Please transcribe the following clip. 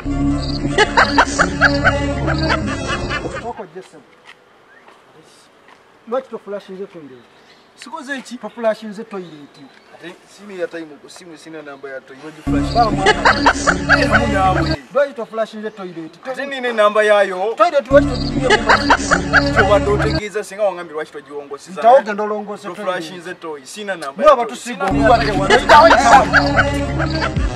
Wako Jesse. Lwaki toflashinze toilet? Sikoze iki? Toflashinze toilet. Ate simu ya time ko simu sina namba ya toilet flash. Baba mwana. Lwaki toflashinze toilet? Ate nine namba yayo. Toilet lwaki togiye mu Choba dotegeza singa wangambira lwaki togiwongoseza. Tawoge ndolongose toilet. Toflashinze toy sina namba. Baba tusigo.